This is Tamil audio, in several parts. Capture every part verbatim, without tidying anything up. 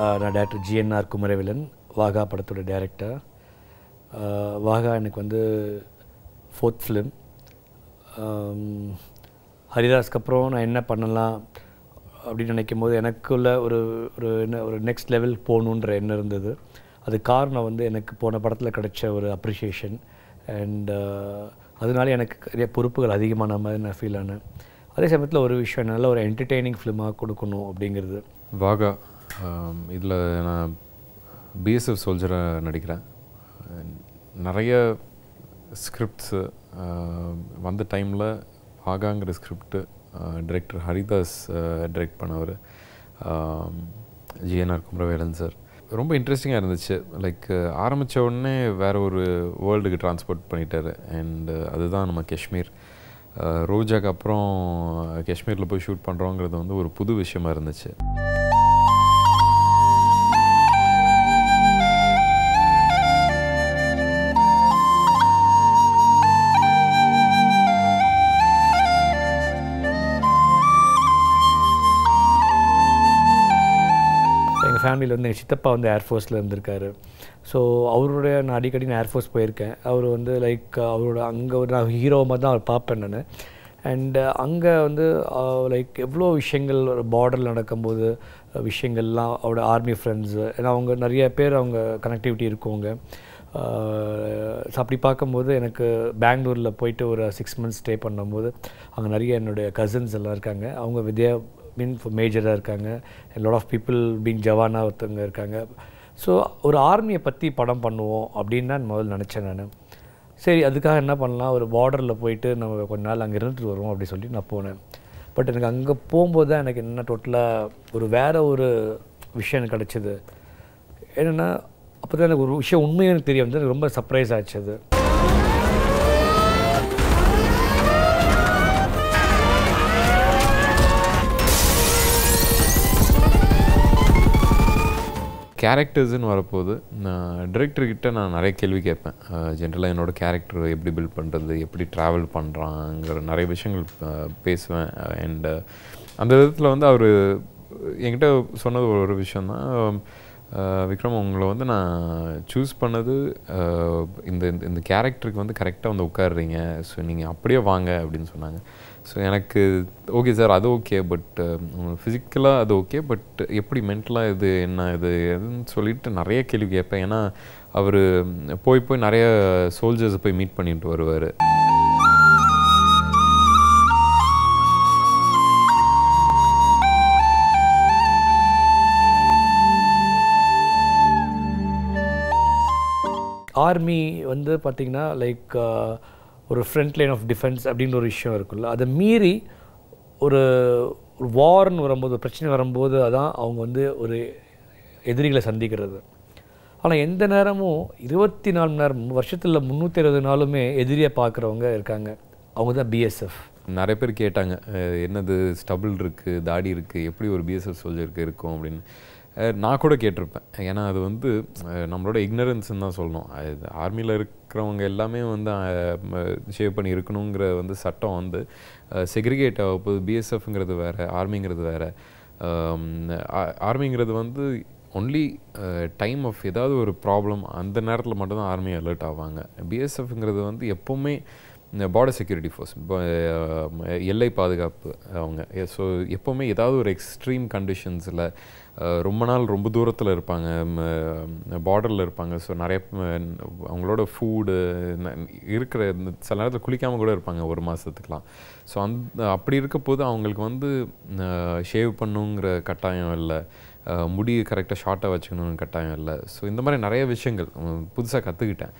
நான் டேரக்டர் ஜிஎன்ஆர் குமரவேலன், வாகா படத்தோட டேரக்டர். வாகா எனக்கு வந்து ஃபோர்த் ஃபிலிம். ஹரிதாஸ்க்கு அப்புறம் நான் என்ன பண்ணலாம் அப்படின்னு நினைக்கும் போது எனக்குள்ள ஒரு ஒரு என்ன ஒரு நெக்ஸ்ட் லெவல் போகணுன்ற எண்ணம் இருந்தது. அது காரணம் வந்து எனக்கு போன படத்தில் கிடைச்ச ஒரு அப்ரிஷியேஷன் அண்ட் அதனால எனக்கு நிறைய பொறுப்புகள் அதிகமான மாதிரி நான் ஃபீல் ஆனேன். அதே சமயத்தில் ஒரு விஷயம் நல்ல ஒரு என்டர்டெய்னிங் ஃபிலிமாக கொடுக்கணும் அப்படிங்கிறது. வாகா இதில் நான் பிஎஸ்எஃப் சோல்ஜராக நடிக்கிறேன். நிறைய ஸ்கிரிப்ட்ஸு வந்த டைமில் வாகாங்கிற ஸ்கிரிப்டு டைரக்டர் ஹரிதாஸ் டைரக்ட் பண்ணவர், ஜிஎன்ஆர் குமரவேலன் சார். ரொம்ப இன்ட்ரெஸ்டிங்காக இருந்துச்சு. லைக் ஆரம்பித்த உடனே வேறு ஒரு வேர்ல்டுக்கு ட்ரான்ஸ்போர்ட் பண்ணிட்டார். அண்டு அதுதான் நம்ம காஷ்மீர். ரோஜாக்கு அப்புறம் காஷ்மீரில் போய் ஷூட் பண்ணுறோங்கிறது வந்து ஒரு புது விஷயமா இருந்துச்சு. ஃபேமிலியில் வந்து எங்கள் சித்தப்பா வந்து ஏர்ஃபோர்ஸில் இருந்திருக்காரு. ஸோ அவருடைய நான் அடிக்கடி நான் ஏர்ஃபோர்ஸ் போயிருக்கேன். அவர் வந்து லைக் அவரோட அங்கே ஒரு நான் ஹீரோவை மாதிரி தான் அவர் பார்ப்பேன் நான். அண்டு அங்கே வந்து லைக் எவ்வளோ விஷயங்கள் ஒரு பார்டரில் நடக்கும்போது விஷயங்கள்லாம் அவரோட ஆர்மி ஃப்ரெண்ட்ஸு, ஏன்னா அவங்க நிறைய பேர் அவங்க கனெக்டிவிட்டி இருக்குவங்க. ஸோ அப்படி பார்க்கும்போது எனக்கு பெங்களூரில் போயிட்டு ஒரு சிக்ஸ் மந்த்ஸ் ஸ்டே பண்ணும்போது அங்கே நிறைய என்னுடைய கசின்ஸ் எல்லாம் இருக்காங்க. அவங்க வித்யா மீன் மேஜராக இருக்காங்க. லாட் ஆஃப் பீப்புள் பீங் ஜவானா ஒருத்தவங்க இருக்காங்க. ஸோ ஒரு ஆர்மியை பற்றி படம் பண்ணுவோம் அப்படின்னு தான் முதல்ல நினச்சேன் நான். சரி, அதுக்காக என்ன பண்ணலாம், ஒரு பார்டரில் போயிட்டு நம்ம கொஞ்ச நாள் அங்கே இருந்துட்டு வருவோம் அப்படி சொல்லி நான் போனேன். பட் எனக்கு அங்கே போகும்போது தான் எனக்கு என்ன டோட்டலாக ஒரு வேறு ஒரு விஷயம் எனக்கு கிடச்சிது. என்னென்னா அப்போ தான் எனக்கு ஒரு விஷயம் உண்மையாக எனக்கு தெரிய வந்து எனக்கு ரொம்ப சர்ப்ரைஸ் ஆச்சு. அது கேரக்டர்ஸ்ன்னு வரப்போது நான் டிரெக்டர்கிட்ட நான் நிறைய கேள்வி கேட்பேன். ஜென்ரலாக என்னோடய கேரக்டர் எப்படி பில்ட் பண்ணுறது, எப்படி ட்ராவல் பண்ணுறாங்கிற நிறைய விஷயங்கள் பேசுவேன். அண்டு அந்த விதத்தில் வந்து அவர் என்கிட்ட சொன்னது ஒரு விஷயந்தான், விக்ரம் உங்களை வந்து நான் சூஸ் பண்ணது இந்த இந்த கேரக்டருக்கு வந்து கரெக்டாக வந்து உட்காடுறீங்க, ஸோ நீங்கள் அப்படியே வாங்க அப்படின்னு சொன்னாங்க. ஸோ எனக்கு ஓகே சார், அது ஓகே, பட் ஃபிசிக்கலாக அது ஓகே, பட் எப்படி மென்டலாக இது என்ன இது எதுன்னு சொல்லிட்டு நிறைய கேள்வி கேட்பேன். ஏன்னா அவர் போய் போய் நிறைய சோல்ஜர்ஸை போய் மீட் பண்ணிட்டு வருவார். ஆர்மி வந்து பார்த்திங்கன்னா லைக் ஒரு ஃப்ரண்ட் லைன் ஆஃப் டிஃபென்ஸ் அப்படின்னு ஒரு விஷயம் இருக்குல்ல, அதை மீறி ஒரு ஒரு வார்னு வரும்போது, ஒரு பிரச்சனை வரும்போது அதான் அவங்க வந்து ஒரு எதிரிகளை சந்திக்கிறது. ஆனால் எந்த நேரமும் இருபத்தி நாலு மணி நேரம் வருஷத்தில் முந்நூற்றி அறுபது நாளுமே எதிரியை பார்க்குறவங்க இருக்காங்க. அவங்க தான் பிஎஸ்எஃப். நிறைய பேர் கேட்டாங்க, என்னது ஸ்டபிள் இருக்குது, தாடி இருக்குது, எப்படி ஒரு பிஎஸ்எஃப் சோல்ஜருக்கு இருக்கும் அப்படின்னு. நான் கூட கேட்டிருப்பேன். ஏன்னா அது வந்து நம்மளோட இக்னரன்ஸ்ன்னு தான் சொல்லணும். அது ஆர்மியில் இருக்கிறவங்க எல்லாமே வந்து ஷேவ் பண்ணி இருக்கணுங்கிற வந்து சட்டம் வந்து செக்ரிகேட் ஆகும்போது பிஎஸ்எஃப்ங்கிறது வேறு, ஆர்மிங்கிறது வேறு. ஆர்மிங்கிறது வந்து ஒன்லி டைம் ஆஃப் ஏதாவது ஒரு ப்ராப்ளம் அந்த நேரத்தில் மட்டும்தான் ஆர்மி அலர்ட் ஆவாங்க. பிஎஸ்எஃப்ங்கிறது வந்து எப்போவுமே பார்டர் செக்யூரிட்டி ஃபோர்ஸ், எல்லை பாதுகாப்பு அவங்க. ஸோ எப்போவுமே ஏதாவது ஒரு எக்ஸ்ட்ரீம் கண்டிஷன்ஸில் ரொம்ப நாள் ரொம்ப தூரத்தில் இருப்பாங்க, பார்டரில் இருப்பாங்க. ஸோ நிறைய அவங்களோட ஃபுட்டு இருக்கிற சில நேரத்தில் குளிக்காமல் கூட இருப்பாங்க ஒரு மாதத்துக்கெலாம். ஸோ அந்த அப்படி இருக்க போது அவங்களுக்கு வந்து ஷேவ் பண்ணுங்கிற கட்டாயம் இல்லை, முடி கரெக்டாக ஷார்ட்டாக வச்சுக்கணுன்னு கட்டாயம் இல்லை. ஸோ இந்த மாதிரி நிறைய விஷயங்கள் புதுசாக கற்றுக்கிட்டேன்.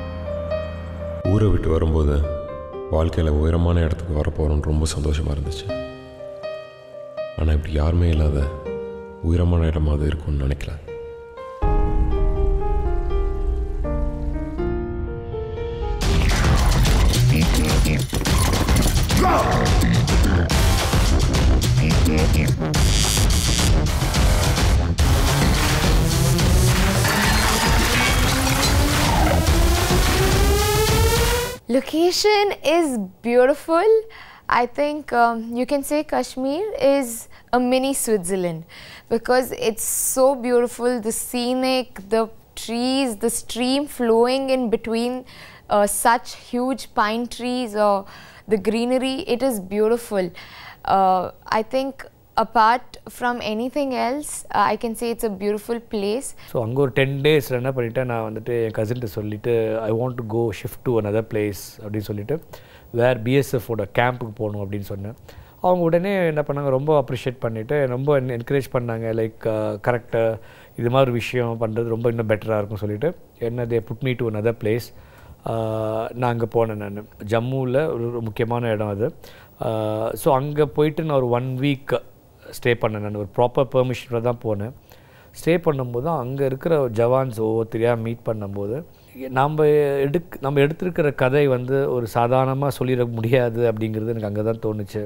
ஊரை விட்டு வரும்போது வாழ்க்கையில் உயரமான இடத்துக்கு வரப்போகிறோன்னு ரொம்ப சந்தோஷமாக இருந்துச்சு. ஆனால் இப்படி யாருமே இல்லாத உயரமான இடமாக அது இருக்கும்னு நினைக்கல. Location is beautiful. I think um, you can say Kashmir is a mini Switzerland because it's so beautiful, the scenic, the trees, the stream flowing in between uh, such huge pine trees or the greenery, it is beautiful. Uh, I think apart from anything else, uh, I can say it's a beautiful place. So அங்கே ஒரு டென் டேஸ் என்ன பண்ணிவிட்டேன் நான் வந்துட்டு என் கசின்ட்டு சொல்லிவிட்டு I want to go shift to another place அப்படின்னு சொல்லிட்டு வேர் பிஎஸ்எஃபோட கேம்புக்கு போகணும் அப்படின்னு சொன்னேன். அவங்க உடனே என்ன பண்ணாங்க, ரொம்ப அப்ரிஷியேட் பண்ணிவிட்டு ரொம்ப என்கரேஜ் பண்ணாங்க. லைக் கரெக்டாக இது மாதிரி விஷயம் பண்ணுறது ரொம்ப இன்னும் பெட்டராக இருக்கும் சொல்லிவிட்டு என்ன they put me to another place. நான் அங்கே போனேன். நான் ஜம்முவில் ஒரு முக்கியமான இடம் அது. ஸோ அங்கே போயிட்டு நான் ஒரு ஒன் வீக் ஸ்டே பண்ணேன். நான் ஒரு ப்ராப்பர் பெர்மிஷனில் தான் போனேன். ஸ்டே பண்ணும்போது தான் அங்கே இருக்கிற ஜவான்ஸ் ஒவ்வொருத்தரையாக மீட் பண்ணும்போது நம்ம எடுக் நம்ம எடுத்திருக்கிற கதை வந்து ஒரு சாதாரணமாக சொல்லிட முடியாது அப்படிங்கிறது எனக்கு அங்கே தான் தோணுச்சு.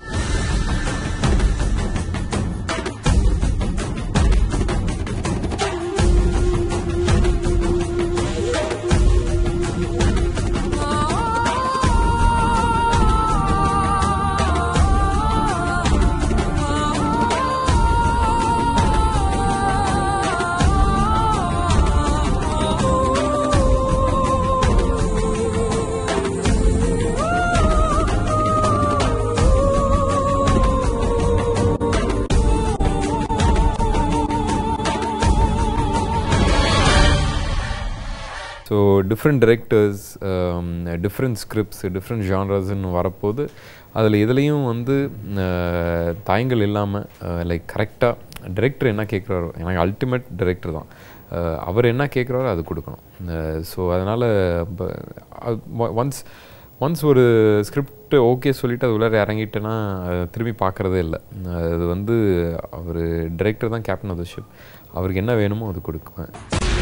So different directors, different scripts, different ஜான்ரஸ்ன்னு வரப்போது அதில் எதுலேயும் வந்து தாயங்கள் இல்லாமல் லைக் கரெக்டாக டிரெக்டர் என்ன கேட்குறாரோ, எனக்கு அல்டிமேட் டிரெக்டர் தான், அவர் என்ன கேட்குறாரோ அது கொடுக்கணும். ஸோ அதனால் ஒன்ஸ் ஒன்ஸ் ஒரு ஸ்கிரிப்ட் ஓகே சொல்லிவிட்டு அது உள்ளே இறங்கிட்டேன்னா திரும்பி பார்க்குறதே இல்லை. அது வந்து அவர் டிரெக்டர் தான் கேப்டன் ஆஃப் த ஷிப், அவருக்கு என்ன வேணுமோ அது கொடுக்குவேன்.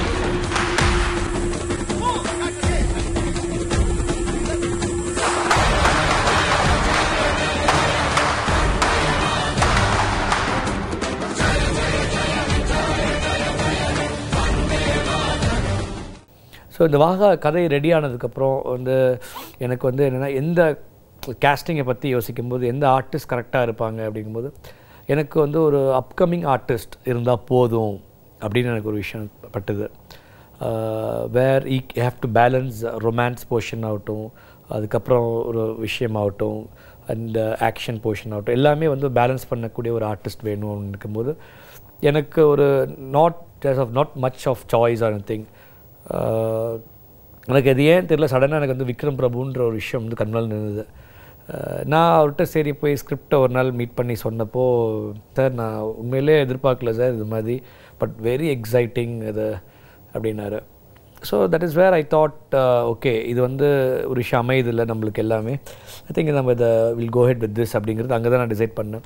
ஸோ இந்த வாகா கதை ரெடி ஆனதுக்கப்புறம் வந்து எனக்கு வந்து என்னென்னா எந்த கேஸ்டிங்கை பற்றி யோசிக்கும்போது எந்த ஆர்டிஸ்ட் கரெக்டாக இருப்பாங்க அப்படிங்கும்போது எனக்கு வந்து ஒரு அப்கமிங் ஆர்டிஸ்ட் இருந்தால் போதும் அப்படின்னு எனக்கு ஒரு விஷயம் பட்டுது. Where I have to balance romance portion ஆகட்டும், அதுக்கப்புறம் ஒரு விஷயமாகட்டும், அண்ட் ஆக்ஷன் போர்ஷன் ஆகட்டும், எல்லாமே வந்து பேலன்ஸ் பண்ணக்கூடிய ஒரு ஆர்டிஸ்ட் வேணும்னு இருக்கும்போது எனக்கு ஒரு not just of not much of choice or thing. எனக்கு அது ஏன் தெரியல, சடனாக எனக்கு வந்து விக்ரம் பிரபுன்ற ஒரு விஷயம் வந்து கண்ணால் நின்றுது. நான் அவர்கிட்ட சரி போய் ஸ்கிரிப்டை ஒரு நாள் மீட் பண்ணி சொன்னப்போ, சார் நான் உண்மையிலே எதிர்பார்க்கல சார் இது மாதிரி, பட் வெரி எக்ஸைட்டிங் இது அப்படின்னாரு. So that is where I thought okay இது வந்து ஒரு விஷயம் அமையுது இல்லை நம்மளுக்கு எல்லாமே, ஐ திங்க் நம்ம இதை will go head with this அப்படிங்கிறது அங்கே தான் நான் டிசைட் பண்ணேன்.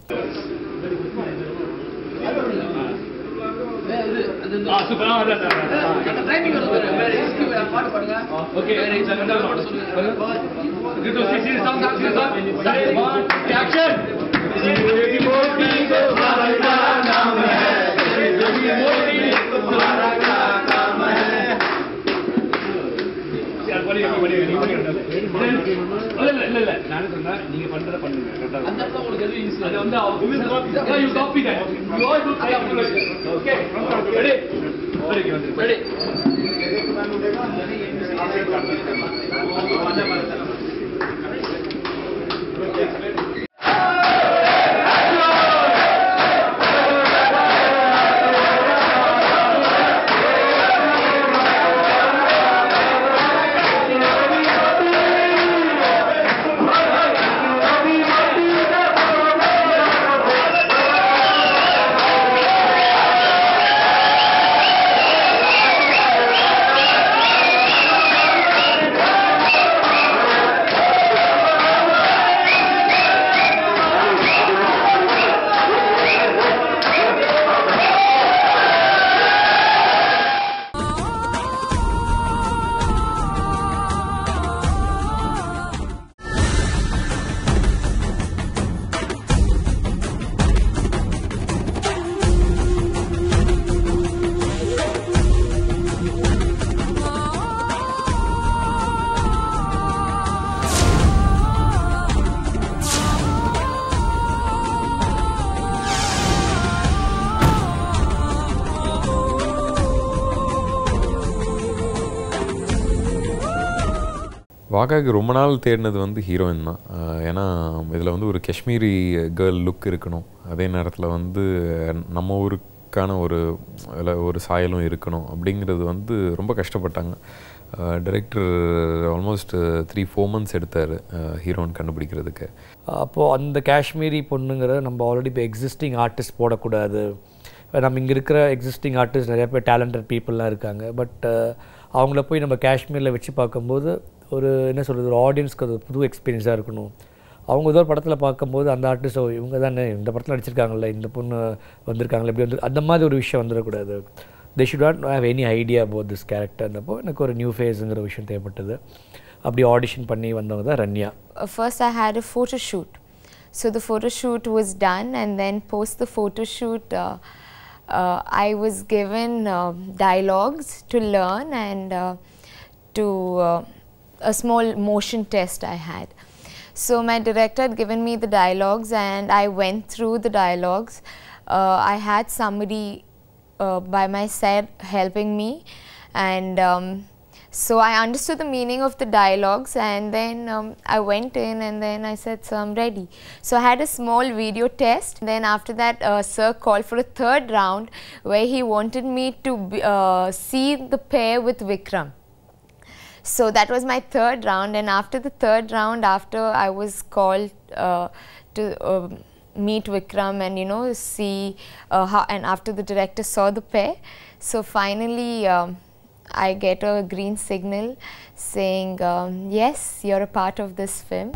வாகாக்கு ரொம்ப நாள் தேடினது வந்து ஹீரோயின் தான். ஏன்னா இதில் வந்து ஒரு காஷ்மீரி கேர்ள் லுக் இருக்கணும், அதே நேரத்தில் வந்து நம்ம ஊருக்கான ஒரு ஒரு சாயலும் இருக்கணும் அப்படிங்கிறது வந்து ரொம்ப கஷ்டப்பட்டாங்க. Director almost three four months எடுத்தார் ஹீரோயின் கண்டுபிடிக்கிறதுக்கு. அப்போது அந்த காஷ்மீரி பொண்ணுங்கிற நம்ம ஆல்ரெடி இப்போ எக்ஸிஸ்டிங் ஆர்டிஸ்ட் போடக்கூடாது. நம்ம இங்கே இருக்கிற எக்ஸிஸ்டிங் ஆர்டிஸ்ட் நிறைய பேர் டேலண்டட் பீப்புளெலாம் இருக்காங்க. பட் அவங்கள போய் நம்ம காஷ்மீரில் வச்சு பார்க்கும்போது ஒரு என்ன சொல்கிறது, ஒரு ஆடியன்ஸ்க்கு அது புது எக்ஸ்பீரியன்ஸாக இருக்கணும். அவங்க ஏதோ ஒரு படத்தில் பார்க்கும்போது அந்த ஆர்டிஸ்ட் இவங்க தானே இந்த படத்தில் நடிச்சிருக்காங்கல்ல, இந்த பொண்ணு வந்திருக்காங்களே, எப்படி வந்து அந்த மாதிரி ஒரு விஷயம் வந்துடக்கூடாது. they should not have any idea about this character. அப்போ எனக்கு ஒரு நியூ ஃபேஸுங்கிற விஷயம் தேவைப்பட்டது. அப்படி ஆடிஷன் பண்ணி வந்தவங்க தான் Ranya. First I had a photo shoot. So the photo shoot was done, and then post the photo shoot uh, uh, I was given uh, dialogues to learn, and uh, to uh, a small motion test I had. So my director had given me the dialogues, and I went through the dialogues. Uh, I had somebody Uh, by my side helping me, and um, so I understood the meaning of the dialogues, and then um, I went in and then I said, so I'm ready. So I had a small video test. Then after that uh, sir called for a third round where he wanted me to be, uh, see the pair with Vikram. So that was my third round, and after the third round, after I was called uh, to uh, meet Vikram and you know see uh, how, and after the director saw the pair, so finally um, I get a green signal saying um, yes, you're a part of this film.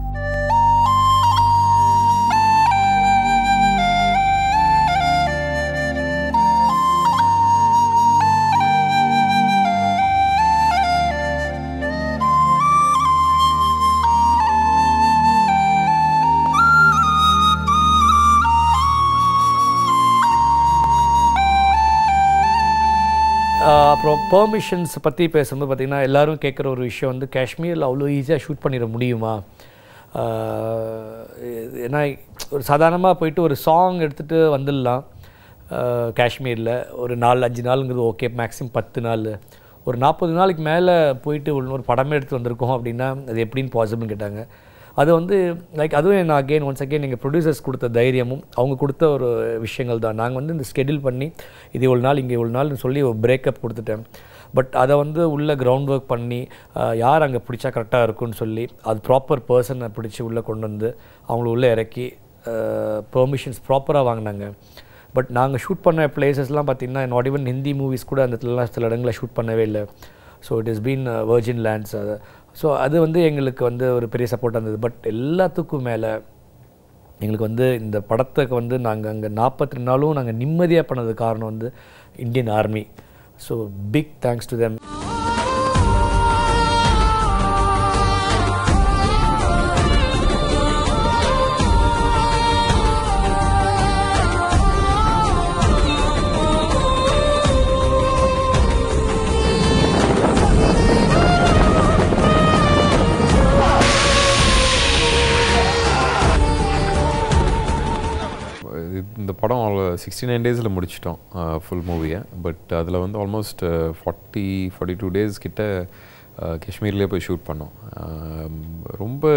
அப்புறம் பெர்மிஷன்ஸ் பற்றி பேசும்போது பார்த்திங்கன்னா எல்லோரும் கேட்குற ஒரு விஷயம் வந்து காஷ்மீரில் அவ்வளோ ஈஸியாக ஷூட் பண்ணிட முடியுமா? ஏன்னா ஒரு சாதாரணமாக போயிட்டு ஒரு சாங் எடுத்துகிட்டு வந்துடலாம் காஷ்மீரில், ஒரு நாலு அஞ்சு நாளுங்கிறது ஓகே, மேக்ஸிமம் பத்து நாள். ஒரு நாற்பது நாளைக்கு மேலே போயிட்டு ஒரு படமே எடுத்து வந்திருக்கோம் அப்படின்னா அது எப்படின்னு பாசிபிள்னு கேட்டாங்க. அது வந்து லைக் அதுவும் நான் அகெயின் ஒன்ஸ் அகெயின் எங்கள் ப்ரொடியூசர்ஸ் கொடுத்த தைரியமும் அவங்க கொடுத்த ஒரு விஷயங்கள் தான். நாங்கள் வந்து இந்த ஸ்கெடியூல் பண்ணி இது இவ்வளோ நாள் இங்கே இவ்வளோ நாள்னு சொல்லி ஒரு பிரேக்கப் கொடுத்துட்டேன். பட் அதை வந்து உள்ளே கிரவுண்ட் ஒர்க் பண்ணி யார் அங்கே பிடிச்சா கரெக்டாக இருக்குன்னு சொல்லி அது ப்ராப்பர் பர்சனை பிடிச்சி உள்ளே கொண்டு வந்து அவங்கள உள்ளே இறக்கி பெர்மிஷன்ஸ் ப்ராப்பராக வாங்கினாங்க. பட் நாங்கள் ஷூட் பண்ண பிளேசஸ்லாம் பார்த்திங்கன்னா நாட் ஈவன் ஹிந்தி மூவிஸ் கூட அந்த இடத்துலலாம் சில இடங்களில் ஷூட் பண்ணவே இல்லை. So it is been virgin lands. அது ஸோ அது வந்து எங்களுக்கு வந்து ஒரு பெரிய சப்போர்ட்டாக இருந்தது. பட் எல்லாத்துக்கும் மேலே எங்களுக்கு வந்து இந்த படத்துக்கு வந்து நாங்கள் அங்கே நாற்பத்தி ரெண்டு நாளும் நாங்கள் நிம்மதியாக பண்ணது காரணம் வந்து Indian army. So big thanks to them. இந்த படம் சிக்ஸ்டி நைன் டேஸில் முடிச்சிட்டோம் ஃபுல் மூவியை. பட் அதில் வந்து almost forty forty two days கிட்ட காஷ்மீர்லேயே போய் ஷூட் பண்ணோம். ரொம்ப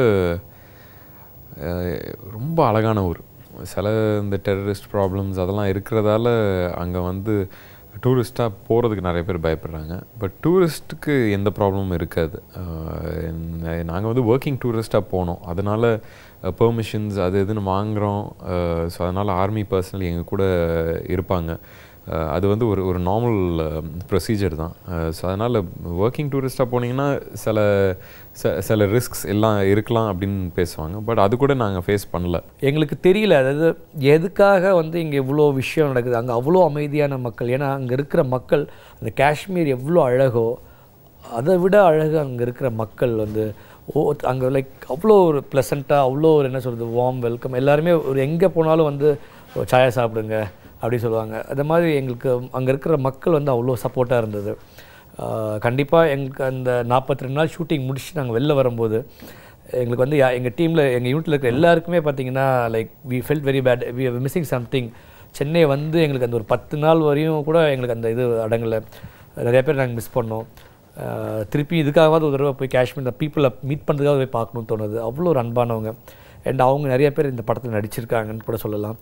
ரொம்ப அழகான ஊர். சில இந்த டெரரிஸ்ட் ப்ராப்ளம்ஸ் அதெல்லாம் இருக்கிறதால அங்கே வந்து டூரிஸ்ட்டாக போகிறதுக்கு நிறைய பேர் பயப்படுறாங்க. பட் டூரிஸ்ட்டுக்கு எந்த ப்ராப்ளமும் இருக்காது. நாங்கள் வந்து ஒர்க்கிங் டூரிஸ்ட்டாக போனோம், அதனால் பெர்மிஷன்ஸ் அது எதுன்னு வாங்குகிறோம். ஸோ அதனால் ஆர்மி பர்சனல் எங்கள் கூட இருப்பாங்க. அது வந்து ஒரு ஒரு நார்மல் ப்ரொசீஜர் தான். ஸோ அதனால் ஒர்க்கிங் டூரிஸ்ட்டாக போனீங்கன்னா சில சில ரிஸ்க்ஸ் எல்லாம் இருக்கலாம் அப்படின்னு பேசுவாங்க. பட் அது கூட நாங்கள் ஃபேஸ் பண்ணல. எங்களுக்கு தெரியல அதாவது எதுக்காக வந்து இங்கே இவ்வளோ விஷயம் நடக்குது. அங்கே அவ்வளோ அமைதியான மக்கள். ஏன்னா அங்கே இருக்கிற மக்கள், அந்த காஷ்மீர் எவ்வளோ அழகோ அதை விட அழகு அங்கே இருக்கிற மக்கள் வந்து ஓ அங்கே லைக் அவ்வளோ ஒரு ப்ளசண்ட்டாக, அவ்வளோ ஒரு என்ன சொல்கிறது வார்ம் வெல்கம். எல்லாருமே ஒரு எங்கே போனாலும் வந்து சாயா சாப்பிடுங்க அப்படி சொல்லுவாங்க. அது மாதிரி எங்களுக்கு அங்கே இருக்கிற மக்கள் வந்து அவ்வளோ சப்போர்ட்டாக இருந்தது. கண்டிப்பாக எங்களுக்கு அந்த நாற்பத்தி ரெண்டு நாள் ஷூட்டிங் முடிச்சுட்டு நாங்கள் வெளில வரும்போது எங்களுக்கு வந்து எங்கள் டீமில் எங்கள் யூனிட்டில் இருக்கிற எல்லாருக்குமே பார்த்திங்கன்னா like we felt very bad, we are missing something. Chennai வந்து எங்களுக்கு அந்த ஒரு பத்து நாள் வரையும் கூட எங்களுக்கு அந்த இது அடங்கலை. நிறைய பேர் நாங்கள் மிஸ் பண்ணோம். திருப்பி இதுக்காகவாது ஒரு தடவை போய் காஷ்மீர் இந்த பீப்புளை மீட் பண்ணுறதுக்காக போய் பார்க்கணுன்னு தோணுது. அவ்வளோ ஒரு அன்பானவங்க. அண்ட் அவங்க நிறைய பேர் இந்த படத்தில் நடிச்சிருக்காங்கன்னு கூட சொல்லலாம்.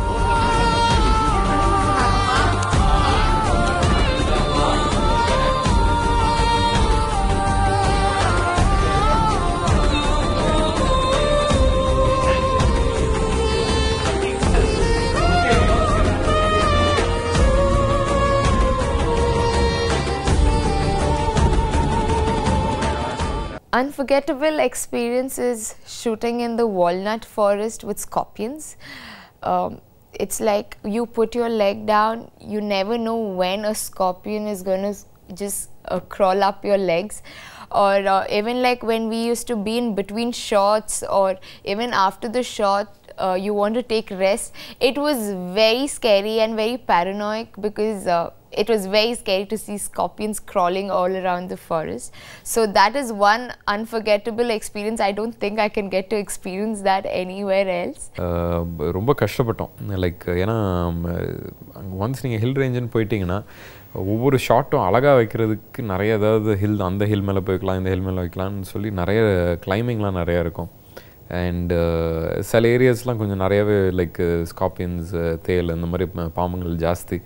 Unforgettable experience is shooting in the walnut forest with scorpions. Um, it's like you put your leg down, you never know when a scorpion is going to just uh, crawl up your legs. Or uh, even like when we used to be in between shots, or even after the shot uh, you want to take rest, it was very scary and very paranoid because uh, it was very scary to see scorpions crawling all around the forest. So that is one unforgettable experience. I don't think I can get to experience that anywhere else. ரொம்ப கஷ்டப்பட்டோம். லைக் ஏன்னா ஒன்ஸ் நீங்கள் ஹில் ரேஞ்சுன்னு போயிட்டீங்கன்னா ஒவ்வொரு ஷாட்டும் அழகாக வைக்கிறதுக்கு நிறைய ஏதாவது ஹில் அந்த ஹில் மேலே போய்க்கலாம் இந்த ஹில் மேலே வைக்கலாம்னு சொல்லி நிறைய கிளைம்பிங்லாம் நிறையா இருக்கும். அண்டு சில ஏரியாஸ்லாம் கொஞ்சம் நிறையாவே லைக் ஸ்கார்பியன்ஸ் தேல் இந்த மாதிரி பாம்புங்கள் ஜாஸ்தி.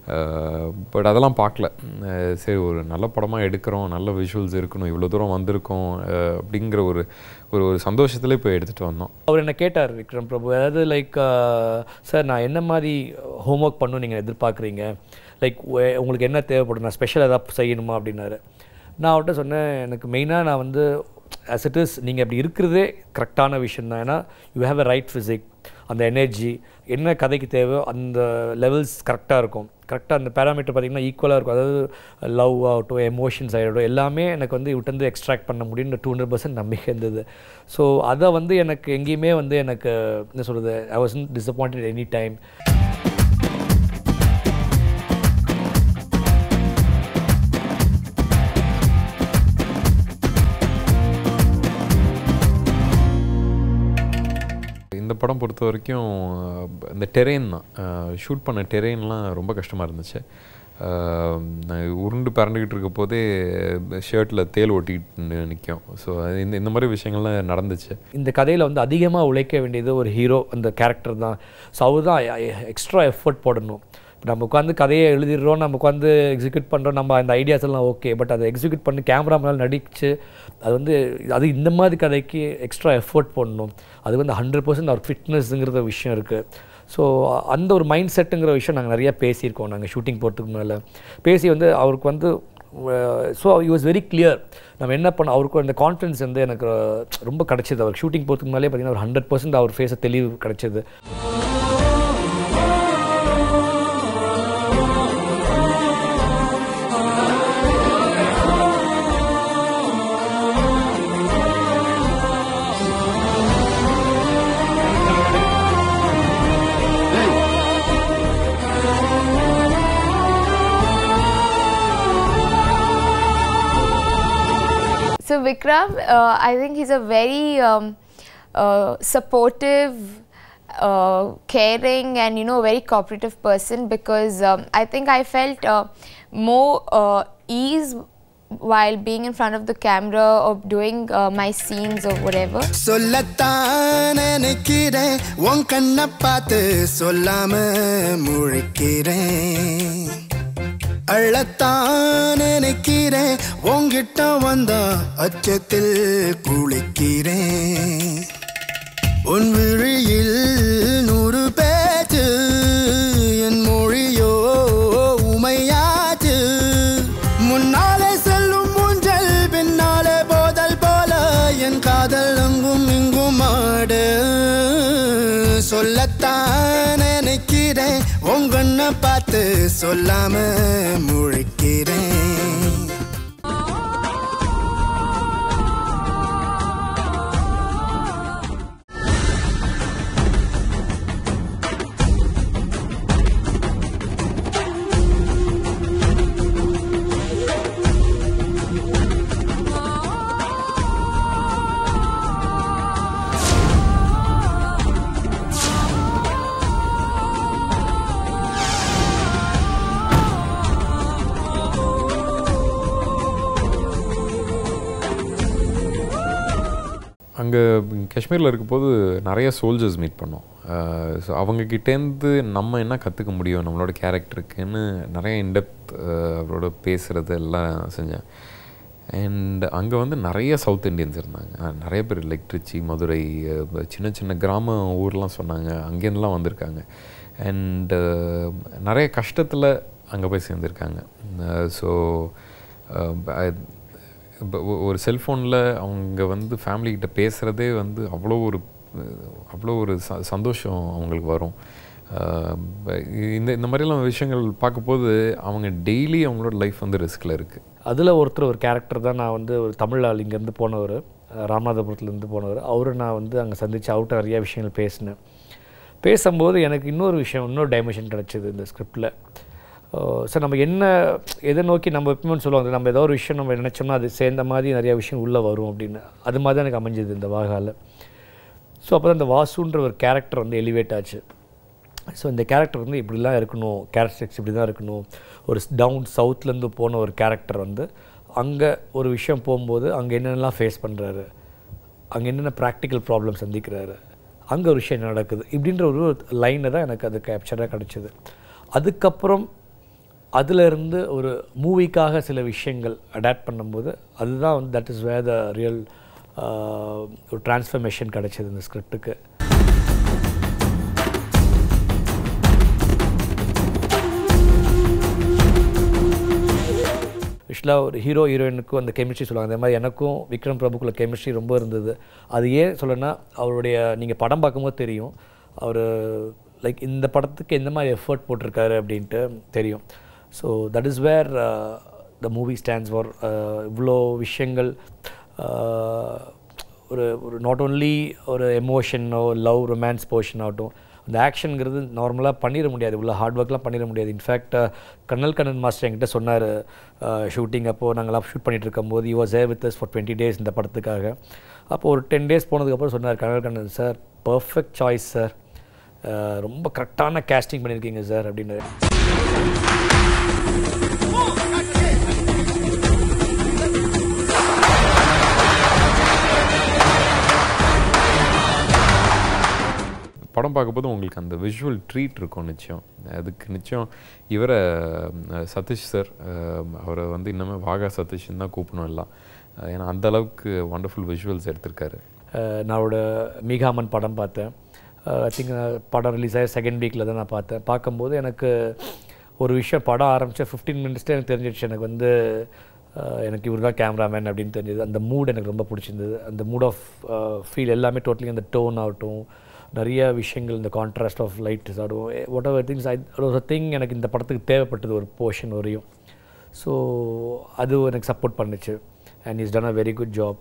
பட் அதெல்லாம் பார்க்கல. சரி ஒரு நல்ல படமாக எடுக்கிறோம், நல்ல விஷுவல்ஸ் இருக்கணும், இவ்வளோ தூரம் வந்திருக்கோம் அப்படிங்கிற ஒரு ஒரு ஒரு சந்தோஷத்துலேயே போய் எடுத்துகிட்டு வந்தோம். அவர் என்ன கேட்டார் விக்ரம் பிரபு, அதாவது லைக் சார் நான் என்ன மாதிரி ஹோம் ஒர்க் பண்ணணும் நீங்கள் எதிர்பார்க்குறீங்க, லைக் உங்களுக்கு என்ன தேவைப்படும், நான் ஸ்பெஷல் எதாவது செய்யணுமா அப்படின்னாரு. நான் அவர்கிட்ட சொன்னேன், எனக்கு மெயினாக நான் வந்து as it is நீங்கள் அப்படி இருக்கிறதே கரெக்டான விஷயம் தான். ஏன்னா you have a right physique, அந்த எனர்ஜி என்ன கதைக்கு தேவை அந்த லெவல்ஸ் கரெக்டாக இருக்கும். கரெக்டாக அந்த பேராமீட்டர் பார்த்திங்கன்னா ஈக்குவலாக இருக்கும். அதாவது லவ் ஆகட்டும், எமோஷன்ஸ் ஆகிடும், எல்லாமே எனக்கு வந்து இவிட்டேருந்து எக்ஸ்ட்ராக்ட் பண்ண முடியும்னு டூ ஹண்ட்ரட் பர்சன்ட் நம்பிக்கை இருந்தது. ஸோ அதை வந்து எனக்கு எங்கேயுமே வந்து எனக்கு என்ன சொல்கிறது, I was disappointed any time. இந்த படம் பொறுத்த வரைக்கும் இந்த டெரெயின் தான், ஷூட் பண்ண டெரெயின்லாம் ரொம்ப கஷ்டமாக இருந்துச்சு. உருண்டு பறந்துக்கிட்டு இருக்க போதே ஷர்ட்டில் தேல் ஓட்டிக்கிட்டு நிற்கும். ஸோ இந்த இந்த மாதிரி விஷயங்கள்லாம் நடந்துச்சு. இந்த கதையில் வந்து அதிகமாக உழைக்க வேண்டியது ஒரு ஹீரோ, அந்த கேரக்டர் தான். ஸோ அவர் தான் எக்ஸ்ட்ரா எஃபர்ட் போடணும். இப்போ நம்ம உட்காந்து கதையை எழுதிடுறோம், நம்ம உட்காந்து எக்ஸிக்யூட் பண்ணுறோம், நம்ம அந்த ஐடியாஸ் எல்லாம் ஓகே. பட் அதை எக்ஸிக்யூட் பண்ணி கேமரா மேலே நடிச்சு அது வந்து அது இந்த மாதிரி கதைக்கு எக்ஸ்ட்ரா எஃபர்ட் போடணும். அது வந்து ஹண்ட்ரட் பர்சன்ட் அவர் ஃபிட்னஸ்ங்கிற விஷயம் இருக்குது. ஸோ அந்த ஒரு மைண்ட் செட்டுங்கிற விஷயம் நாங்கள் நிறையா பேசியிருக்கோம். நாங்கள் ஷூட்டிங் போகிறதுக்கு முன்னால் பேசி வந்து அவருக்கு வந்து so you was very clear நம்ம என்ன பண்ண. அவருக்கு அந்த கான்ஃபிடன்ஸ் வந்து எனக்கு ரொம்ப கிடச்சிது. அவர் ஷூட்டிங் போகிறதுக்கு முன்னாலே பார்த்தீங்கன்னா ஒரு ஹண்ட்ரட் பர்சன்ட் அவர் ஃபேஸை தெளிவு கிடச்சிது. So Vikram, uh, I think he's a very um, uh, supportive, uh, caring and you know very cooperative person, because um, I think I felt uh, more uh, ease while being in front of the camera or doing uh, my scenes or whatever. Sollatan enikire on kanna paathu sollama muzhikiren அழத்தான் நினைக்கிறேன் உங்கிட்ட வந்தா அச்சத்தில் குளிக்கிறேன். உன் விழியில் நூறு பேச்சு என் மொழியோ உமையாச்சு. முன்னாலே செல்லும் ஊஞ்சல் பின்னாலே போதல் போல என் காதல் அங்கும் இங்கும் ஆடு. சொல்லத்தான் நினைக்கிறேன் உங்கண்ண பார்த்து சொல்லாம முழிக்கிறேன். அங்கே காஷ்மீரில் இருக்கும்போது நிறைய சோல்ஜர்ஸ் மீட் பண்ணோம். ஸோ அவங்கக்கிட்டேருந்து நம்ம என்ன கற்றுக்க முடியும் நம்மளோட கேரக்டருக்குன்னு நிறைய இன்டெப்த் அவரோட பேசுகிறது எல்லாம் செஞ்சேன். அண்ட் அங்கே வந்து நிறைய சவுத் இண்டியன்ஸ் இருந்தாங்க. நிறைய பேர் லைக் திருச்சி, மதுரை, சின்ன சின்ன கிராம ஊர்லாம் சொன்னாங்க, அங்கேருந்துலாம் வந்திருக்காங்க. அண்டு நிறைய கஷ்டத்தில் அங்கே போய் சேர்ந்துருக்காங்க. ஸோ இப்போ ஒரு செல்ஃபோனில் அவங்க வந்து ஃபேமிலிக்கிட்ட பேசுகிறதே வந்து அவ்வளோ ஒரு அவ்வளோ ஒரு ச சந்தோஷம் அவங்களுக்கு வரும். இந்த இந்த மாதிரிலாம் விஷயங்கள் பார்க்கும்போது அவங்க டெய்லி அவங்களோட லைஃப் வந்து ரிஸ்கில் இருக்குது. அதில் ஒருத்தர் ஒரு கேரக்டர் தான் நான் வந்து ஒரு தமிழ் ஆள் இங்கேருந்து போனவர், ராமநாதபுரத்துலேருந்து போனவர். அவரை நான் வந்து அங்கே சந்தித்து அவர்கிட்ட நிறையா விஷயங்கள் பேசினேன். பேசும்போது எனக்கு இன்னொரு விஷயம், இன்னொரு டைமென்ஷன் கிடச்சிது இந்த ஸ்கிரிப்டில். சார் நம்ம என்ன எதை நோக்கி நம்ம எப்பவுமே சொல்லுவாங்க, நம்ம ஏதோ ஒரு விஷயம் நம்ம நினச்சோம்னா அது சேர்ந்த மாதிரி நிறையா விஷயம் உள்ளே வரும் அப்படின்னு. அது மாதிரி தான் எனக்கு அமைஞ்சது இந்த வாகாவில். ஸோ அப்போ தான் இந்த வாசுன்ற ஒரு கேரக்டர் வந்து எலிவேட் ஆச்சு. ஸோ இந்த கேரக்டர் வந்து இப்படிலாம் இருக்கணும், கேரக்டரிஸ்டிக்ஸ் இப்படி தான் இருக்கணும். ஒரு டவுன் சவுத்லேருந்து போன ஒரு கேரக்டர் வந்து அங்கே ஒரு விஷயம் போகும்போது அங்கே என்னென்னலாம் ஃபேஸ் பண்ணுறாரு, அங்கே என்னென்ன ப்ராக்டிக்கல் ப்ராப்ளம் சந்திக்கிறாரு, அங்கே ஒரு விஷயம் நடக்குது, இப்படின்ற ஒரு லைனை தான் எனக்கு அது கேப்சராக கிடச்சிது. அதுக்கப்புறம் அதிலிருந்து ஒரு மூவிக்காக சில விஷயங்கள் அடாப்ட் பண்ணும்போது அதுதான் வந்து that is where the real ஒரு டிரான்ஸ்ஃபர்மேஷன் கிடச்சிது இந்த ஸ்கிரிப்டுக்கு. ஆக்சுவலாக ஒரு ஹீரோ ஹீரோயினுக்கும் அந்த கெமிஸ்ட்ரி சொல்லுவாங்க. அதே மாதிரி எனக்கும் விக்ரம் பிரபுக்குள்ள கெமிஸ்ட்ரி ரொம்ப இருந்தது. அது ஏன் சொல்லணும்னா அவருடைய நீங்கள் படம் பார்க்கும்போது தெரியும் அவர் லைக் இந்த படத்துக்கு எந்த மாதிரி எஃபர்ட் போட்டிருக்காரு அப்படின்ட்டு தெரியும். So that is where the movie stands for. இவ்வளோ விஷயங்கள் ஒரு ஒரு நாட் ஓன்லி ஒரு எமோஷனோ லவ் ரொமான்ஸ் போர்ஷன் ஆகட்டும், அந்த ஆக்ஷனுங்கிறது நார்மலாக பண்ணிட முடியாது, இவ்வளோ ஹார்ட் ஒர்க்லாம் பண்ணிட முடியாது. இன்ஃபேக்ட் கண்ணல் கண்ணன் மாஸ்டர் என்கிட்ட சொன்னார் ஷூட்டிங் அப்போது நாங்கள்லாம் ஷூட் பண்ணிகிட்டு இருக்கும்போது, you was there with us for twenty days இந்த படத்துக்காக. அப்போது ஒரு டென் டேஸ் போனதுக்கப்புறம் சொன்னார் colonel Kannan sir, perfect choice sir, ரொம்ப கரெக்டான கேஸ்டிங் பண்ணியிருக்கீங்க சார் அப்படின்னு. படம் பார்க்கும்போது உங்களுக்கு அந்த விஷுவல் ட்ரீட் இருக்கும் நிச்சயம். அதுக்கு நிச்சயம் இவரை சதீஷ் சார், அவரை வந்து இன்னுமே வாகா சதீஷ்ன்னு தான் கூப்பிடணும் எல்லாம். ஏன்னா அந்தளவுக்கு வண்டர்ஃபுல் விஷுவல்ஸ் எடுத்திருக்காரு. நான் அவரோட மீகாமன் படம் பார்த்தேன். ஐ திங்க் படம் ரிலீஸ் ஆகி செகண்ட் வீக்கில் தான் நான் பார்த்தேன். பார்க்கும்போது எனக்கு ஒரு விஷயம் படம் ஆரம்பித்த ஃபிஃப்டீன் மினிட்ஸ்லேயே எனக்கு தெரிஞ்சிடுச்சு எனக்கு வந்து எனக்கு இவர் தான் கேமராமேன் அப்படின்னு தெரிஞ்சது. அந்த மூட் எனக்கு ரொம்ப பிடிச்சிருந்தது. அந்த மூட் ஆஃப் ஃபீல் எல்லாமே டோட்டலி அந்த டோன் ஆகட்டும், நிறைய விஷயங்கள், இந்த கான்ட்ராஸ்ட் ஆஃப் லைட் ஆடும், வாட் எவர் திங்ஸ் ஐ ஒரு திங் எனக்கு இந்த படத்துக்கு தேவைப்பட்டது ஒரு போர்ஷன் வரையும். ஸோ அது எனக்கு சப்போர்ட் பண்ணுச்சு. And is done a very good job.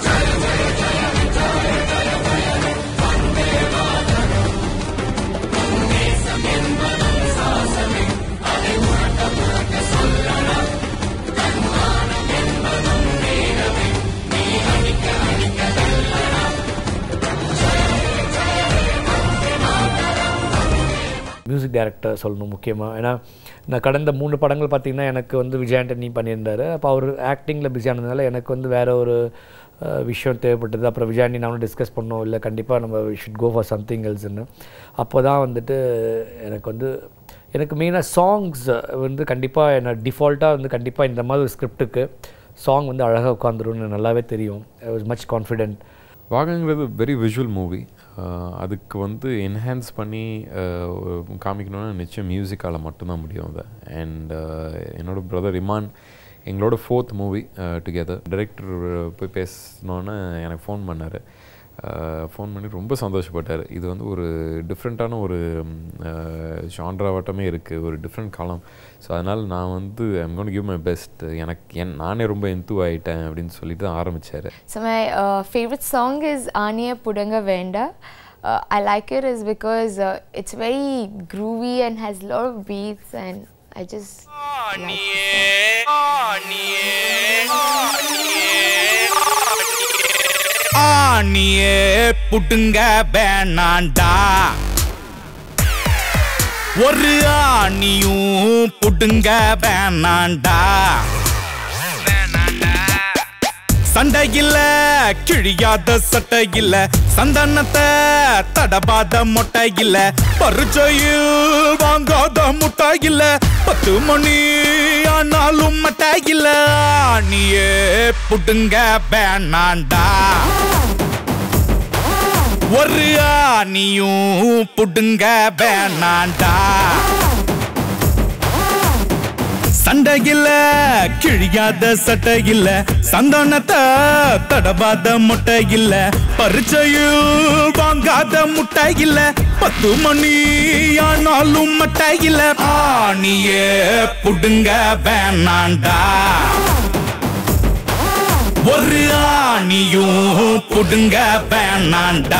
Music director சொல்லணும் முக்கியமாக. ஏன்னா நான் கடந்த மூணு படங்கள் பார்த்திங்கன்னா எனக்கு வந்து விஜய் ஆண்டனி பண்ணியிருந்தார். அப்போ அவர் ஆக்டிங்கில் பிஸியானதுனால எனக்கு வந்து வேறு ஒரு விஷயம் தேவைப்பட்டது. அப்புறம் விஜய் ஆண்டனி நானும் டிஸ்கஸ் பண்ணோம், இல்லை கண்டிப்பாக நம்ம we should go for something எல்ஸ்ன்னு. அப்போ தான் வந்துட்டு எனக்கு வந்து எனக்கு மெயினாக சாங்ஸ் வந்து கண்டிப்பாக என்ன டிஃபால்ட்டாக வந்து கண்டிப்பாக இந்த மாதிரி ஒரு ஸ்கிரிப்டுக்கு சாங் வந்து அழகாக உட்காந்துருன்னு நல்லாவே தெரியும். I was much confident. வாகங்கிறது வெரி விஷுவல் மூவி. அதுக்கு வந்து என்ஹான்ஸ் பண்ணி காமிக்கணுன்னா நிச்சயம் மியூசிக்கால் மட்டும்தான் முடியும் அதை. அண்ட் என்னோட பிரதர் இமான் எங்களோட ஃபோர்த் மூவி டுகெதர். டைரக்டர் போய் பேசினோன்னே எனக்கு ஃபோன் பண்ணார். ஃபோன் பண்ணி ரொம்ப சந்தோஷப்பட்டார். இது வந்து ஒரு டிஃப்ரெண்ட்டான ஒரு ஜான்ராவாட்டமே இருக்குது, ஒரு டிஃப்ரெண்ட் காலம். ஸோ அதனால் நான் வந்து I'm gonna give my best, எனக்கு என் நானே ரொம்ப என்தூ ஆகிட்டேன் அப்படின்னு சொல்லிட்டு தான் ஆரம்பித்தார். So my favourite song is ஆனிய புடங்க வேண்டா. Uh, I like it is because uh, it's very groovy and has a lot of beats, and I just like it. ஆனியே புடுங்க வேணாண்டா, ஒரு ஆணியும் புடுங்க வேணாண்டா, சண்டை இல்ல கிழியாத சட்டை இல்ல சந்தனத்தை தடபாத மொட்டை இல்ல பரிச்சையில் வாங்காத முட்டை இல்ல பத்து மணி ஆனாலும் மட்டை இல்ல நீயே புடுங்க வேணாண்டா ஒரு ஆணியும் புடுங்க வேணாண்டா சண்டை இல்ல கிழியாத சட்டை இல்ல சந்தனத்தை தடபாத மொட்டை இல்ல பரிச்சையில் வாங்காத முட்டை இல்ல பத்து மணி ஆனாலும் மட்டை இல்ல ஆணியே புடுங்க வேணாண்டா ஒரு ஆணியும் புடுங்க வேணாண்டா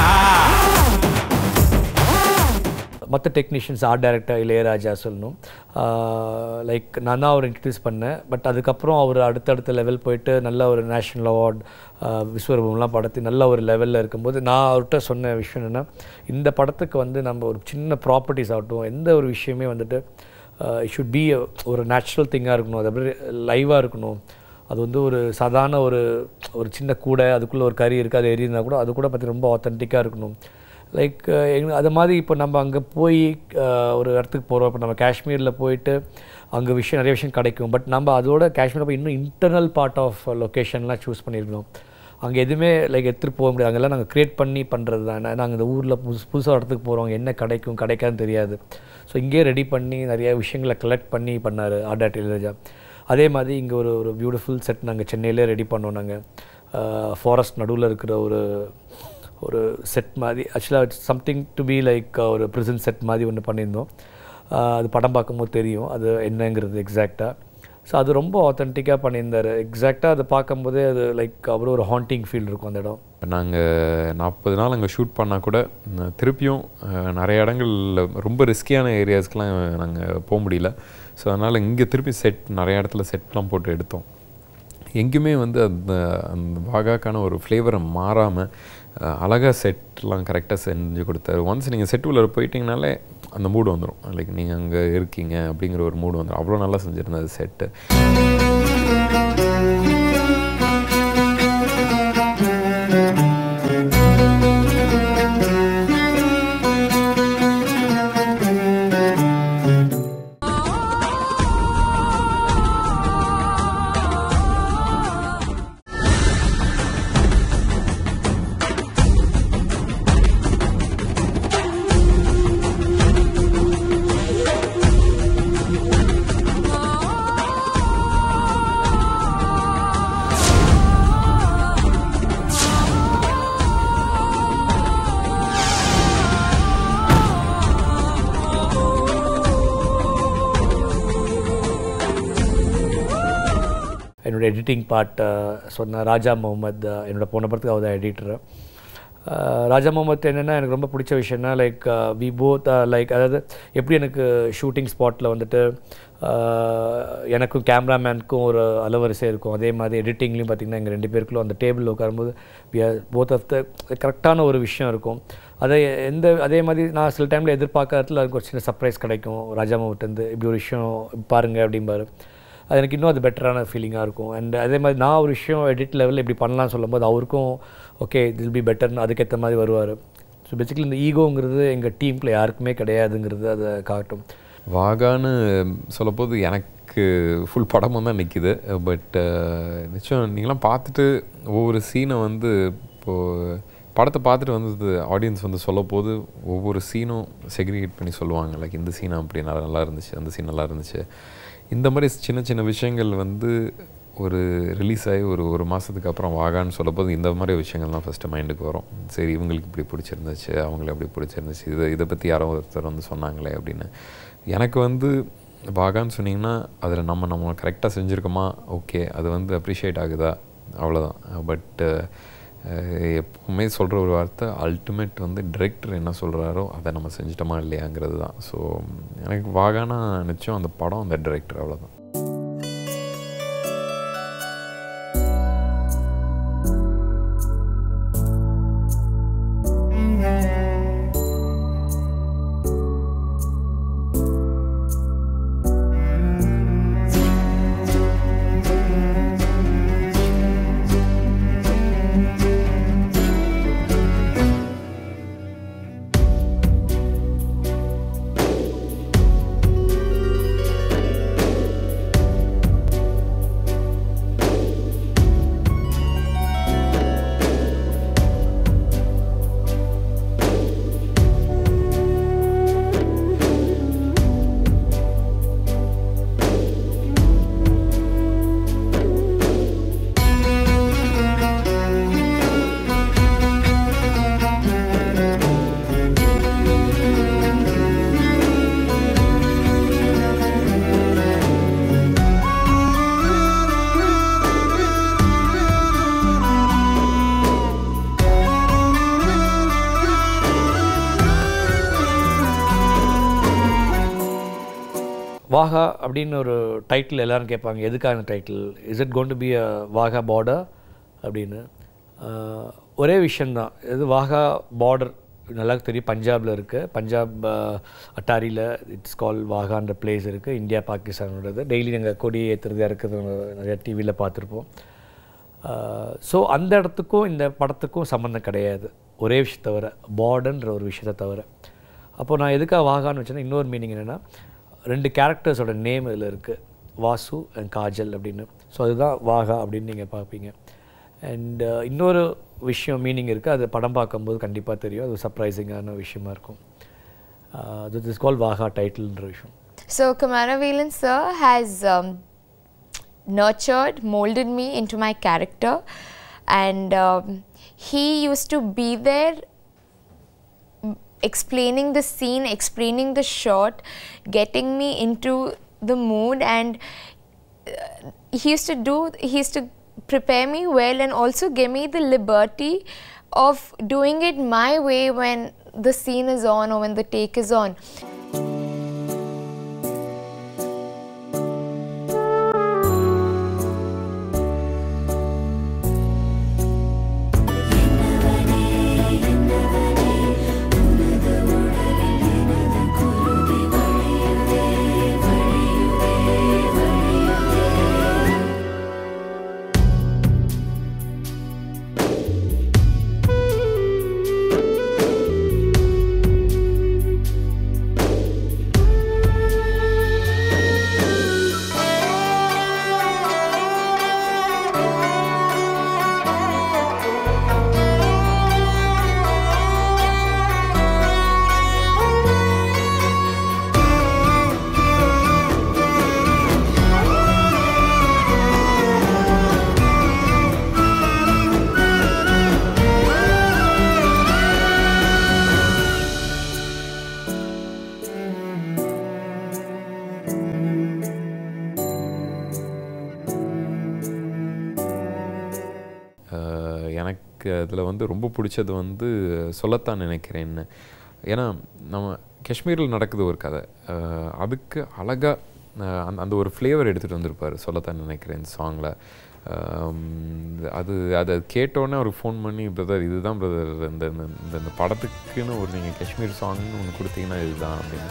மற்ற டெக்னீஷியன்ஸ் ஆர்ட் டைரக்டர் இளையராஜா சொல்லணும் லைக் நான் தான் அவர் இன்ட்ரடியூஸ் பண்ணேன் பட் அதுக்கப்புறம் அவர் அடுத்தடுத்த லெவல் போயிட்டு நல்ல ஒரு நேஷ்னல் அவார்ட் விஸ்வரூபம்லாம் படத்து நல்ல ஒரு லெவலில் இருக்கும்போது நான் அவர்கிட்ட சொன்ன விஷயம் என்னென்னா இந்த படத்துக்கு வந்து நம்ம ஒரு சின்ன ப்ராப்பர்ட்டிஸ் ஆகட்டும் எந்த ஒரு விஷயமே வந்துட்டு இட் ஷுட் பி ஒரு நேச்சுரல் திங்காக இருக்கணும் அது அப்படியே லைவாக இருக்கணும் அது வந்து ஒரு சாதாரண ஒரு ஒரு சின்ன கூடை அதுக்குள்ளே ஒரு கறி இருக்குது அது எரியிருந்தால் கூட அது கூட பார்த்து ரொம்ப ஆத்தென்டிக்காக இருக்கணும் லைக் எங்க அது மாதிரி இப்போ நம்ம அங்கே போய் ஒரு இடத்துக்கு போகிறோம் இப்போ நம்ம காஷ்மீரில் போயிட்டு அங்கே விஷயம் நிறைய விஷயம் கிடைக்கும் பட் நம்ம அதோட காஷ்மீரில் போய் இன்னும் இன்டர்னல் பார்ட் ஆஃப் லொக்கேஷன்லாம் சூஸ் பண்ணியிருக்கணும் அங்கே எதுவுமே லைக் எடுத்துகிட்டு போக முடியாது அங்கெல்லாம் நாங்கள் க்ரியேட் பண்ணி பண்ணுறது தான் நாங்கள் இந்த ஊரில் புதுசு புதுசாக இடத்துக்கு போகிறோம் என்ன கிடைக்கும் கிடைக்காதுன்னு தெரியாது ஸோ இங்கேயே ரெடி பண்ணி நிறைய விஷயங்களை கலெக்ட் பண்ணி பண்ணார் ஆர்ட் டைரக்டர் இளையராஜா அதே மாதிரி இங்கே ஒரு ஒரு பியூட்டிஃபுல் செட் நாங்கள் சென்னையிலே ரெடி பண்ணோம் நாங்கள் ஃபாரஸ்ட் நடுவில் இருக்கிற ஒரு ஒரு செட் மாதிரி ஆக்சுவலாக it's something to be like ஒரு ப்ரிசன் செட் மாதிரி ஒன்று பண்ணியிருந்தோம் அது படம் பார்க்கும்போது தெரியும் அது என்னங்கிறது எக்ஸாக்டாக ஸோ அது ரொம்ப ஆத்தென்டிக்காக பண்ணியிருந்தார் எக்ஸாக்டாக அதை பார்க்கும்போதே அது லைக் அவ்வளோ ஒரு ஹாண்டிங் ஃபீல் இருக்கும் அந்த இடம் இப்போ நாங்கள் நாற்பது நாள் அங்கே ஷூட் பண்ணால் கூட திருப்பியும் நிறைய இடங்களில் ரொம்ப ரிஸ்கியான ஏரியாஸ்க்கெலாம் நாங்கள் போக முடியல ஸோ அதனால் இங்கே திருப்பி செட் நிறைய இடத்துல செட்லாம் போட்டு எடுத்தோம் எங்கேயுமே வந்து அந்த அந்த வாகாக்கான ஒரு ஃப்ளேவரை மாறாமல் அழகாக செட்லாம் கரெக்டாக செஞ்சு கொடுத்தாரு ஒன்ஸ் நீங்கள் செட் உள்ள போயிட்டீங்கனாலே அந்த மூடு வந்துடும் லைக் நீங்கள் அங்கே இருக்கீங்க அப்படிங்கிற ஒரு மூடு வந்துடும் அவ்வளோ நல்லா செஞ்சுருந்தது செட்டு என்னோடய எடிட்டிங் பார்ட் சொன்ன ராஜா முகமது என்னோடய போன படத்துக்கு அவர் தான் எடிட்டரு ராஜா முகமது என்னென்னா எனக்கு ரொம்ப பிடிச்ச விஷயம்னா லைக் வி போத் லைக் அதாவது எப்படி எனக்கு ஷூட்டிங் ஸ்பாட்டில் வந்துட்டு எனக்கும் கேமராமேனுக்கும் ஒரு அலவரிசை இருக்கும் அதே மாதிரி எடிட்டிங்லேயும் பார்த்திங்கன்னா எங்கள் ரெண்டு பேருக்குள்ள அந்த டேபிளில் உட்காரும்போது we are both of the கரெக்டான ஒரு விஷயம் இருக்கும் அதை எந்த அதே மாதிரி நான் சில டைமில் எதிர்பார்க்கறதுல எனக்கு ஒரு சின்ன சர்ப்ரைஸ் கிடைக்கும் ராஜா முகமதுலேருந்து இப்படி ஒரு விஷயம் பாருங்கள் அப்படிம்பாரு அது எனக்கு இன்னும் அது பெட்டரான ஃபீலிங்காக இருக்கும் அண்ட் அதே மாதிரி நான் ஒரு விஷயம் எடிட் லெவலில் இப்படி பண்ணலாம்னு சொல்லும்போது அவருக்கும் ஓகே தில் பி பெட்டர்னு அதுக்கேற்ற மாதிரி வருவார் ஸோ பேசிக்கலி இந்த ஈகோங்கிறது எங்கள் டீமில் யாருக்குமே கிடையாதுங்கிறது அதை காட்டும் வாகான்னு சொல்லப்போது எனக்கு ஃபுல் படமும் தான் நிற்கிது பட் நிச்சயம் நீங்களாம் பார்த்துட்டு ஒவ்வொரு சீனை வந்து இப்போது படத்தை பார்த்துட்டு வந்தது ஆடியன்ஸ் வந்து சொல்ல போது ஒவ்வொரு சீனும் செக்ரிகேட் பண்ணி சொல்லுவாங்க லைக் இந்த சீன் அப்படி நல்லா நல்லா இருந்துச்சு அந்த சீன் நல்லா இருந்துச்சு இந்த மாதிரி சின்ன சின்ன விஷயங்கள் வந்து ஒரு ரிலீஸ் ஆகி ஒரு ஒரு மாதத்துக்கு அப்புறம் வாகான்னு சொல்லப்போது இந்த மாதிரி விஷயங்கள் தான் ஃபஸ்ட்டு மைண்டுக்கு வரும் சரி இவங்களுக்கு இப்படி பிடிச்சிருந்துச்சு அவங்கள எப்படி பிடிச்சிருந்துச்சு இதை இதை பற்றி யாரோ ஒருத்தர் வந்து சொன்னாங்களே அப்படின்னு எனக்கு வந்து வாகான்னு சொன்னிங்கன்னா அதில் நம்ம நம்ம கரெக்டாக செஞ்சுருக்கோமா ஓகே அது வந்து அப்ரிஷியேட் ஆகுதா அவ்வளோதான் பட் எப்போவுமே சொல்கிற ஒரு வார்த்தை அல்டிமேட் வந்து டிரெக்டர் என்ன சொல்கிறாரோ அதை நம்ம செஞ்சிட்டோமா இல்லையாங்கிறது தான் ஸோ எனக்கு வாகானா நிச்சயம் அந்த படம் அந்த டிரெக்டர் அவ்வளோதான் வாகா அப்படின்னு ஒரு டைட்டில் எல்லோரும் கேட்பாங்க, எதுக்கான title, is it going to be a Wagah border அப்படின்னு. ஒரே விஷயந்தான், இது வாகா பார்டர் நல்லா தெரியும், பஞ்சாபில் இருக்குது. பஞ்சாப் அட்டாரியில் இட்ஸ் கால் வாகான்ற பிளேஸ் இருக்குது, இந்தியா பாகிஸ்தானோடது. டெய்லி நாங்கள் கொடி ஏற்றுறதா இருக்கிறது நிறையா டிவியில் பார்த்துருப்போம். ஸோ அந்த இடத்துக்கும் இந்த படத்துக்கும் சம்மந்தம் கிடையாது, ஒரே விஷயம் தவிர, பார்டர்ன்ற ஒரு விஷயத்தை தவிர. அப்போது நான் எதுக்காக வாகான்னு வச்சேன்னா, இன்னொரு மீனிங் என்னென்னா, ரெண்டு கேரக்டர்ஸோட நேம் இதில் இருக்குது, வாசு அண்ட் காஜல் அப்படின்னு. ஸோ அதுதான் வாகா அப்படின்னு நீங்கள் பார்ப்பீங்க. அண்ட் இன்னொரு விஷயம் மீனிங் இருக்குது, அது படம் பார்க்கும்போது கண்டிப்பாக தெரியும், அது சர்ப்ரைசிங்கான விஷயமா இருக்கும். திஸ் இஸ் கால் வாகா டைட்டில்ன்ற விஷயம். So Kumaravelan sir has um, nurtured, molded me into my character, and um, he used to be there explaining the scene, explaining the shot, getting me into the mood, and uh, he used to do, he used to prepare me well and also give me the liberty of doing it my way when the scene is on or when the take is on. எனக்கு அதில் வந்து ரொம்ப பிடிச்சது வந்து சொல்லத்தான் நினைக்கிறேன்னு. ஏன்னா நம்ம காஷ்மீரில் நடக்குது ஒரு கதை, அதுக்கு அழகாக அந்த அந்த ஒரு ஃப்ளேவர் எடுத்துகிட்டு வந்திருப்பார் சொல்லத்தான் நினைக்கிறேன் சாங்கில். அது அதை கேட்டோன்னே அவருக்கு ஃபோன் பண்ணி, பிரதர் இதுதான் பிரதர் இந்த இந்த இந்த படத்துக்குன்னு ஒரு நீங்கள் காஷ்மீர் சாங்னு ஒன்று கொடுத்தீங்கன்னா இதுதான் அப்படின்னு.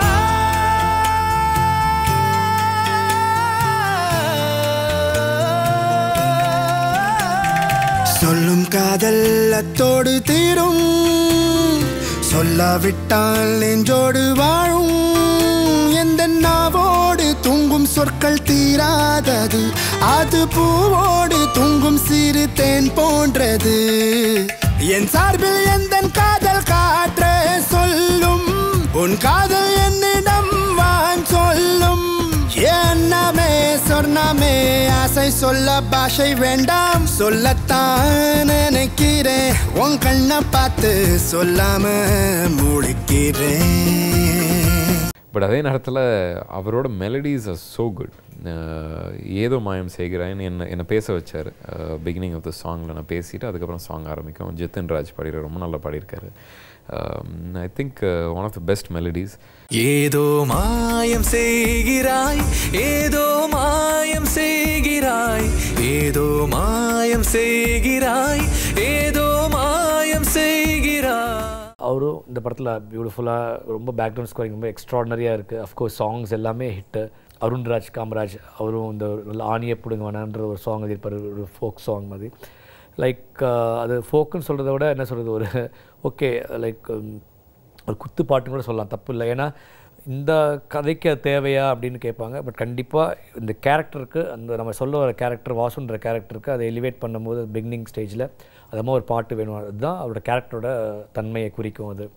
சொல்லும் காதல் அத்தோடு தீரும், சொல்லாவிட்டால் நெஞ்சோடு வாழும். எந்த நாவோடு தூங்கும் சொற்கள் தீராதது, அது பூவோடு தூங்கும் சிறு தேன் போன்றது. என் சார்பில் எந்த காதல் காற்ற சொல்லும், உன் காதல் என்னிடம் வான் சொல்லும். என்னமே சொர்ணமே ஆசை சொல்ல பாஷை வேண்டாம், சொல்லத்தான் நினைக்கிறேன், உன் கண்ணை பார்த்து சொல்லாம முடிக்கிறேன். பட் அதே நேரத்தில் அவரோட மெலடிஸ் ஆர் ஸோ குட். ஏதோ மாயம் செய்கிறான்னு என்னை என்னை பேச வச்சார். பிகினிங் ஆஃப் த சாங்கில் நான் பேசிவிட்டு அதுக்கப்புறம் சாங் ஆரம்பிக்கும். ஜித்தின் ராஜ் பாடிற ரொம்ப நல்லா பாடியிருக்காரு. I think one of the best melodies. ஏதோ மாயம் செய்கிறாய், ஏதோ மாயம் செய்கிறாய், ஏதோ மாயம் செய்கிறாய், ஏதோ மாயம் செய்கிறாய். அவரும் இந்த படத்தில் பியூட்டிஃபுல்லாக ரொம்ப பேக்ரவுண்ட் ஸ்கோரிங் ரொம்ப எக்ஸ்ட்ராடனரியாக இருக்குது. அஃப்கோர்ஸ் சாங்ஸ் எல்லாமே ஹிட்டு. அருண்ராஜ் காமராஜ் அவரும் இந்த ஆணியை பிடுங்க வேணான்ற ஒரு சாங் எழுதியிருப்பார், ஒரு ஃபோக் சாங் மாதிரி. லைக் அது ஃபோக்குன்னு சொல்கிறத விட என்ன சொல்கிறது, ஒரு ஓகே லைக் ஒரு குத்து பாட்டுன்னு கூட சொல்லலாம், தப்பு இல்லை. ஏன்னா இந்த கதைக்கு அது தேவையா அப்படின்னு கேட்பாங்க. பட் கண்டிப்பாக இந்த கேரக்டருக்கு, அந்த நம்ம சொல்ல வர கேரக்டர் வாசுன்ற கேரக்டருக்கு அதை எலிவேட் பண்ணும்போது பிகினிங் ஸ்டேஜில் அது மாதிரி ஒரு பாட்டு வேணும். அதுதான் அவரோட கேரக்டரோட தன்மையை குறிக்கும். அது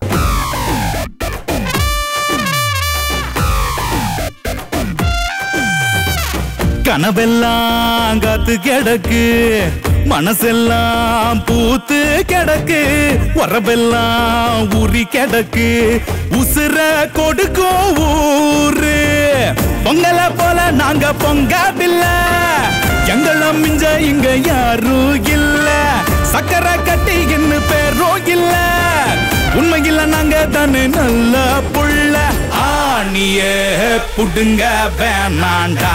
கனவெல்லாம் காத்து கிடக்கு, மனசெல்லாம் பூத்து கிடக்கு, உறவெல்லாம் ஊறி கிடக்கு, உசுர கொடுக்கும் ஊரு. பொங்கலை போல நாங்க பொங்கவில்ல, எங்களும் மிஞ்ச இங்க யாரும் இல்ல, சக்கரை கட்டி என்ன பேரும் இல்ல, உண்மையில நாங்க தானே நல்ல புள்ள. ஆணி ஆணியே புடுங்க வேணாண்டா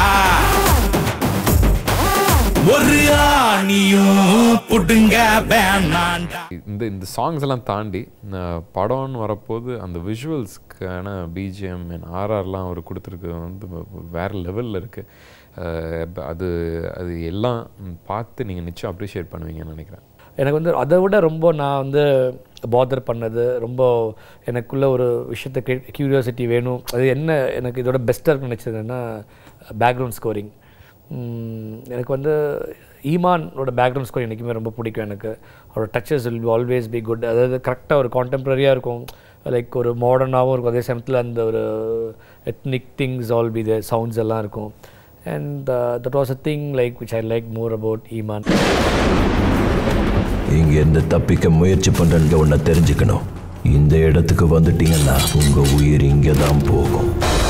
ஒரு ஆணியும் புடுங்க வேணாண்டா. இந்த இந்த சாங்ஸ் எல்லாம் தாண்டி படம்னு வரப்போது அந்த விஷுவல்ஸ்க்கான பிஜிஎம் அண்ட் ஆர்ஆர்லாம் அவர் கொடுத்துருக்கு வந்து வேறு லெவலில் இருக்குது. அது அது எல்லாம் பார்த்து நீங்கள் நிச்சயம் அப்ரிஷியேட் பண்ணுவீங்கன்னு நினைக்கிறேன். எனக்கு வந்து அதை விட ரொம்ப நான் வந்து பாதர் பண்ணது ரொம்ப எனக்குள்ள ஒரு விஷயத்தை கே க்யூரியாசிட்டி வேணும். அது என்ன எனக்கு இதோட பெஸ்ட்டாக நினச்சதுன்னா பேக்ரவுண்ட் ஸ்கோரிங். எனக்கு வந்து ஈமானோட பேக்ரவுண்ட் ஸ்கோர் என்றைக்குமே ரொம்ப பிடிக்கும். எனக்கு அவரோட touches will be always be good. அதாவது கரெக்டாக ஒரு கான்டெம்பரரியாக இருக்கும், லைக் ஒரு மாடர்னாகவும் இருக்கும், அதே சமயத்தில் அந்த ஒரு ethnic things all be the sounds எல்லாம் இருக்கும். And that was a thing like which I like more about ஈமான். இங்கேருந்து தப்பிக்க முயற்சி பண்ணுறேன்னு ஒன்றை தெரிஞ்சுக்கணும். இந்த இடத்துக்கு வந்துட்டீங்கன்னா உங்கள் உயிர் இங்கே தான் போகும்.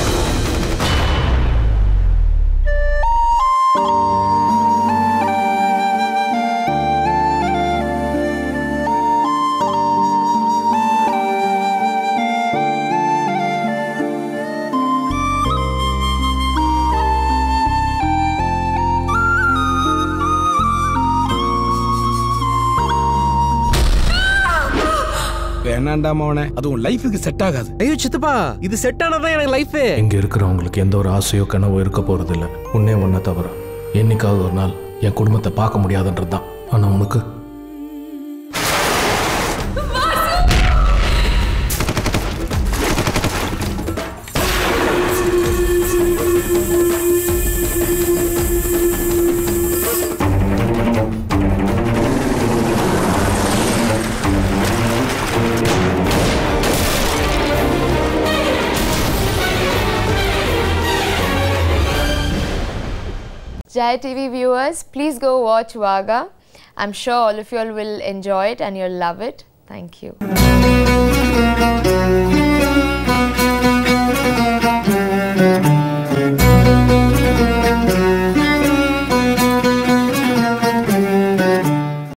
வேணாண்டா மவனே, அது உன் லைஃபுக்கு செட் ஆகாது. ஐயோ சித்தப்பா, இது செட் ஆனதான் எனக்கு லைஃப். இங்க இருக்கிறவங்களுக்கு எந்த ஒரு ஆசையோ கனவோ இருக்க போறது இல்லை. உன்னே ஒன்ன தவிர என்னைக்காவது ஒரு நாள் என் குடும்பத்தை பார்க்க முடியாதுன்றதுதான். ஆனா உனக்கு Jaya T V viewers, please go watch Wagah. I'm sure all of you all will enjoy it and you'll love it. Thank you.